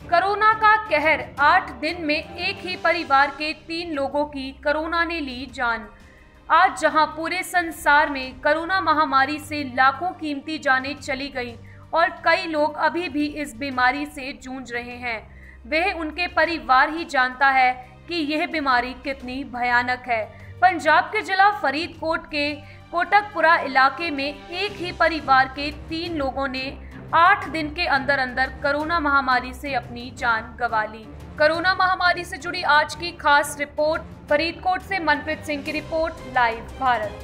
Corona का कहर, 8 दिन में एक ही परिवार के 3 लोगों की कोरोना ने ली जान। आज जहां पूरे संसार में कोरोना महामारी से लाखों कीमती जानें चली गईं और कई लोग अभी भी इस बीमारी से जूझ रहे हैं, वह उनके परिवार ही जानता है कि यह बीमारी कितनी भयानक है। पंजाब के जिला फरीदकोट के कोटकपुरा इलाके में एक ही परिवार के 3 लोगों ने 8 दिन के अंदर अंदर कोरोना महामारी से अपनी जान गंवा ली। कोरोना महामारी से जुड़ी आज की खास रिपोर्ट, फरीदकोट से मनप्रीत सिंह की रिपोर्ट, लाइव भारत।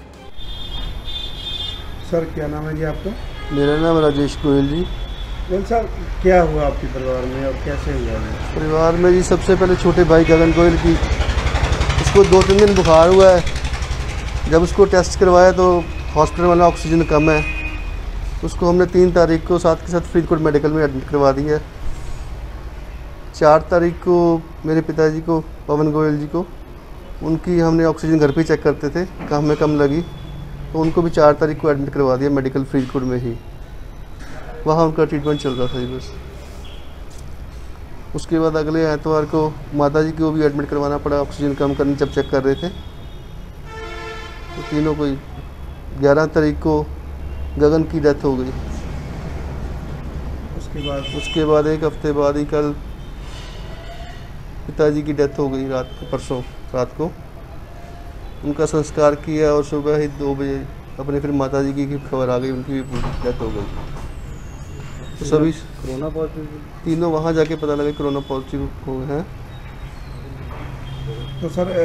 सर क्या नाम है जी आपका? मेरा नाम राजेश गोयल जी। सर क्या हुआ आपके परिवार में और कैसे हुआ है? परिवार में जी सबसे पहले छोटे भाई गगन गोयल की, उसको 2-3 दिन बुखार हुआ है। जब उसको टेस्ट करवाया तो हॉस्पिटल वाला ऑक्सीजन कम है, उसको हमने 3 तारीख को साथ के साथ फरीदकोट मेडिकल में एडमिट करवा दिया। 4 तारीख को मेरे पिताजी को, पवन गोयल जी को, उनकी हमने ऑक्सीजन घर पे चेक करते थे, कम में कम लगी, तो उनको भी 4 तारीख को एडमिट करवा दिया मेडिकल फरीदकोट में ही। वहाँ उनका ट्रीटमेंट चल रहा था जी बस। उसके बाद अगले एतवार को माताजी को भी एडमिट करवाना पड़ा, ऑक्सीजन कम करने जब चेक कर रहे थे। तो तीनों को 11 तारीख को गगन की डेथ हो गई। उसके बाद 1 हफ्ते बाद ही कल पिताजी की डेथ हो गई, परसों रात को उनका संस्कार किया और सुबह ही 2 बजे अपने फिर माताजी की खबर आ गई, उनकी भी डेथ हो गई। तो सभी कोरोना पॉजिटिव, तीनों वहाँ जाके पता लगा कोरोना पॉजिटिव हो गए हैं। तो सर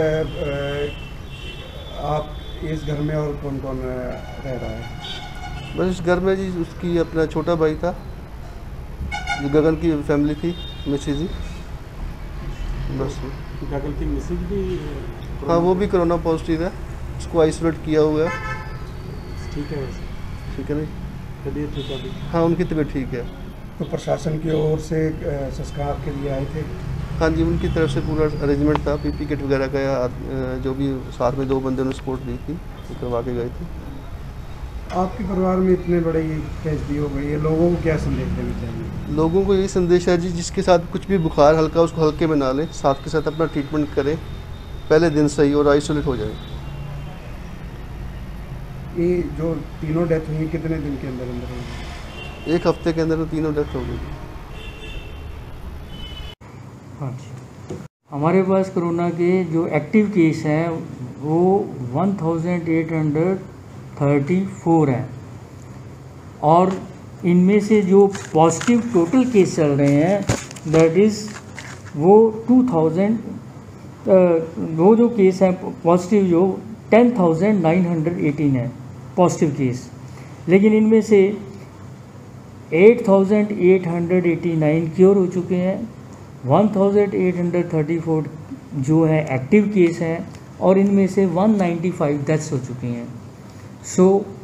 आप इस घर में और कौन कौन रह रहा है? बस इस घर में जी उसकी अपना छोटा भाई था, जो गगन की फैमिली थी, मिसेज जी, बस। गगन की मिसेज भी? हाँ, वो भी कोरोना पॉजिटिव है, उसको आइसोलेट किया हुआ है। ठीक है, ठीक है नहीं? तबीयत ठीक है? हाँ, उनकी तबीयत ठीक है। तो प्रशासन की ओर से संस्कार के लिए आए थे? हाँ जी, उनकी तरफ से पूरा अरेंजमेंट था, पीपी किट वगैरह का, जो भी साथ में 2 बंदे ने सपोर्ट दी थी, वो करवा के गए थे। आपके परिवार में इतने बड़े ये ट्रेजेडी हो गई है, लोगों को क्या संदेश देना चाहिए? लोगों को यही संदेश है जी, जिसके साथ कुछ भी बुखार हल्का, उसको हल्के में ना लें, साथ के साथ अपना ट्रीटमेंट करें पहले दिन सही और आइसोलेट हो जाए। ये जो तीनों डेथ हुई कितने दिन के अंदर अंदर हुई? 1 हफ्ते के अंदर तीनों डेथ हो गई। हाँ जी, हमारे पास कोरोना के जो एक्टिव केस हैं वो 1834 हैं, और इनमें से जो पॉजिटिव टोटल केस चल रहे हैं दैट इज़ वो 2000, वो जो केस हैं पॉजिटिव जो 10,918 है पॉजिटिव केस, लेकिन इनमें से 8,889 क्योर हो चुके हैं, 1,834 जो है एक्टिव केस हैं, और इनमें से 195 डेथ्स हो चुकी हैं। सो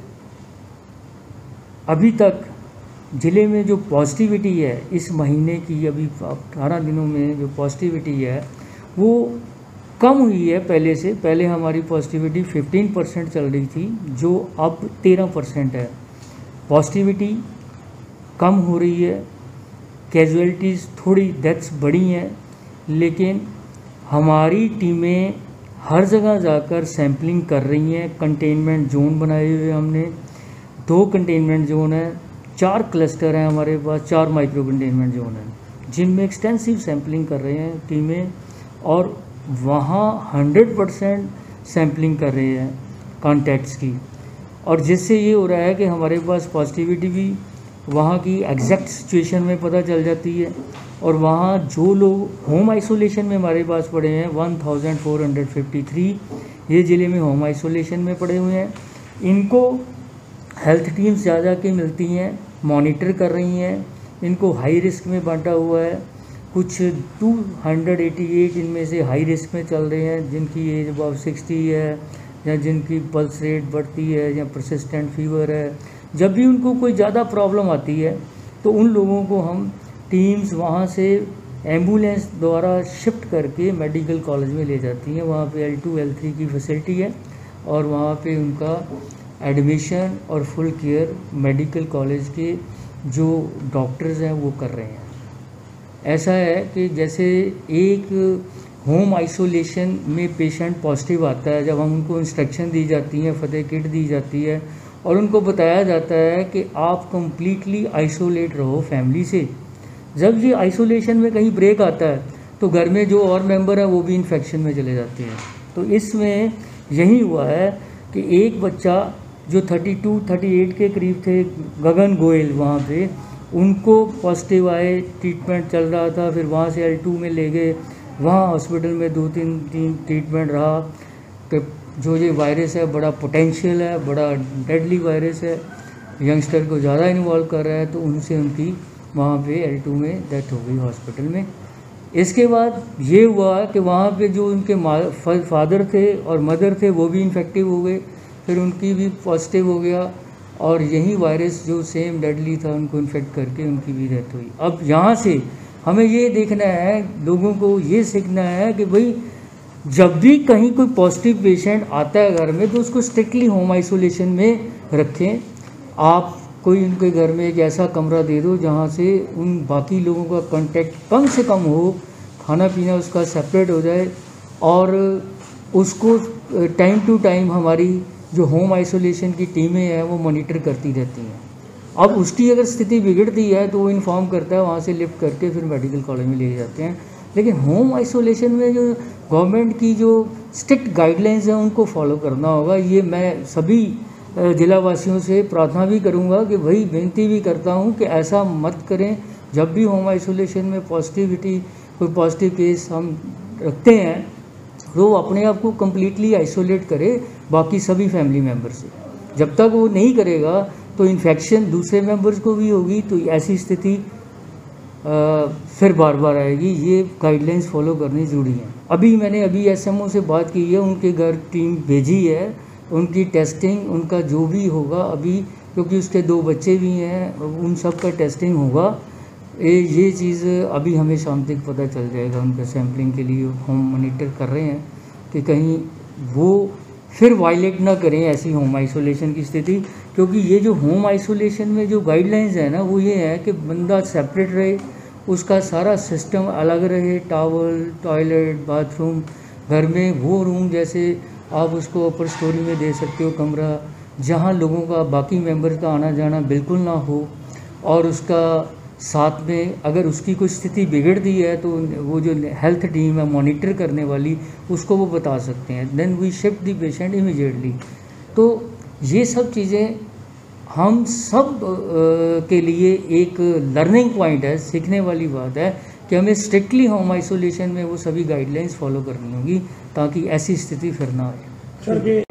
अभी तक ज़िले में जो पॉजिटिविटी है इस महीने की, अभी 18 दिनों में जो पॉजिटिविटी है वो कम हुई है पहले से। पहले हमारी पॉजिटिविटी 15% चल रही थी, जो अब 13% है। पॉजिटिविटी कम हो रही है, कैजुअलिटीज़ थोड़ी डेथ्स बढ़ी हैं, लेकिन हमारी टीमें हर जगह जाकर सैम्पलिंग कर रही हैं। कंटेनमेंट जोन बनाए हुए हमने, 2 कंटेनमेंट जोन है, 4 क्लस्टर हैं हमारे पास, 4 माइक्रो कंटेनमेंट जोन हैं, जिनमें एक्सटेंसिव सैम्पलिंग कर रहे हैं टीमें, और वहाँ 100% सैम्पलिंग कर रहे हैं कॉन्टैक्ट्स की। और जिससे ये हो रहा है कि हमारे पास पॉजिटिविटी भी वहाँ की एग्जैक्ट सिचुएशन में पता चल जाती है, और वहाँ जो लोग होम आइसोलेशन में हमारे पास पड़े हैं 1453 ये ज़िले में होम आइसोलेशन में पड़े हुए हैं, इनको हेल्थ टीम्स ज़्यादा के मिलती हैं, मॉनिटर कर रही हैं, इनको हाई रिस्क में बांटा हुआ है। कुछ 288 इनमें से हाई रिस्क में चल रहे हैं, जिनकी एज अबाव 60 है, या जिनकी पल्स रेट बढ़ती है, या परसिस्टेंट फीवर है। जब भी उनको कोई ज़्यादा प्रॉब्लम आती है तो उन लोगों को हम टीम्स वहाँ से एम्बुलेंस द्वारा शिफ्ट करके मेडिकल कॉलेज में ले जाती हैं। वहाँ पे L2 L3 की फैसिलिटी है, और वहाँ पे उनका एडमिशन और फुल केयर मेडिकल कॉलेज के जो डॉक्टर्स हैं वो कर रहे हैं। ऐसा है कि जैसे एक होम आइसोलेशन में पेशेंट पॉजिटिव आता है, जब हम उनको इंस्ट्रक्शन दी जाती हैं, फतेह किट दी जाती है और उनको बताया जाता है कि आप कंप्लीटली आइसोलेट रहो फैमिली से। जब ये आइसोलेशन में कहीं ब्रेक आता है तो घर में जो और मेंबर हैं वो भी इन्फेक्शन में चले जाते हैं। तो इसमें यही हुआ है कि एक बच्चा जो 32-38 के करीब थे, गगन गोयल, वहाँ पे उनको पॉजिटिव आए, ट्रीटमेंट चल रहा था, फिर वहाँ से L2 में ले गए, वहाँ हॉस्पिटल में 2-3 ट्रीटमेंट रहा कि जो ये वायरस है बड़ा पोटेंशियल है, बड़ा डेडली वायरस है, यंगस्टर को ज़्यादा इन्वॉल्व कर रहा है, तो उनसे उनकी वहाँ पे L2 में डेथ हो गई हॉस्पिटल में। इसके बाद ये हुआ कि वहाँ पे जो उनके फादर थे और मदर थे वो भी इन्फेक्टिव हो गए, फिर उनकी भी पॉजिटिव हो गया और यही वायरस जो सेम डेडली था उनको इन्फेक्ट करके उनकी भी डेथ हुई। अब यहाँ से हमें ये देखना है, लोगों को ये सीखना है कि भाई जब भी कहीं कोई पॉजिटिव पेशेंट आता है घर में तो उसको स्ट्रिक्टली होम आइसोलेशन में रखें। आप कोई उनके घर में एक ऐसा कमरा दे दो जहाँ से उन बाकी लोगों का कांटेक्ट कम से कम हो, खाना पीना उसका सेपरेट हो जाए और उसको टाइम टू टाइम हमारी जो होम आइसोलेशन की टीमें हैं वो मॉनिटर करती रहती हैं। अब उसकी अगर स्थिति बिगड़ती है तो वो इन्फॉर्म करता है, वहाँ से लिफ्ट करके फिर मेडिकल कॉलेज में ले जाते हैं। लेकिन होम आइसोलेशन में जो गवर्नमेंट की जो स्ट्रिक्ट गाइडलाइंस हैं उनको फॉलो करना होगा। ये मैं सभी जिलावासियों से प्रार्थना भी करूंगा कि भाई विनती भी करता हूं कि ऐसा मत करें। जब भी होम आइसोलेशन में कोई पॉजिटिव केस हम रखते हैं तो वो अपने आप को कम्प्लीटली आइसोलेट करे बाकी सभी फैमिली मेम्बर से। जब तक वो नहीं करेगा तो इन्फेक्शन दूसरे मेंबर्स को भी होगी, तो ऐसी स्थिति फिर बार बार आएगी। ये गाइडलाइंस फॉलो करनी ज़रूरी है। मैंने SMO से बात की है, उनके घर टीम भेजी है, उनकी टेस्टिंग उनका जो भी होगा अभी, क्योंकि उसके 2 बच्चे भी हैं, उन सब का टेस्टिंग होगा। ये चीज़ अभी हमें शाम तक पता चल जाएगा। उनका सैम्पलिंग के लिए हम मॉनिटर कर रहे हैं कि कहीं वो फिर वायलेट ना करें ऐसी होम आइसोलेशन की स्थिति। क्योंकि ये जो होम आइसोलेशन में जो गाइडलाइंस है ना वो ये है कि बंदा सेपरेट रहे, उसका सारा सिस्टम अलग रहे, टॉवल, टॉयलेट, बाथरूम, घर में वो रूम जैसे आप उसको अपर स्टोरी में दे सकते हो कमरा, जहाँ लोगों का बाकी मेंबर का आना जाना बिल्कुल ना हो, और उसका साथ में अगर उसकी कोई स्थिति बिगड़ती है तो वो जो हेल्थ टीम है मॉनिटर करने वाली उसको वो बता सकते हैं, then we shift the patient immediately. तो ये सब चीज़ें हम सब के लिए एक लर्निंग पॉइंट है, सीखने वाली बात है कि हमें स्ट्रिक्टली होम आइसोलेशन में वो सभी गाइडलाइंस फॉलो करनी होगी ताकि ऐसी स्थिति फिर ना आए। सर, ये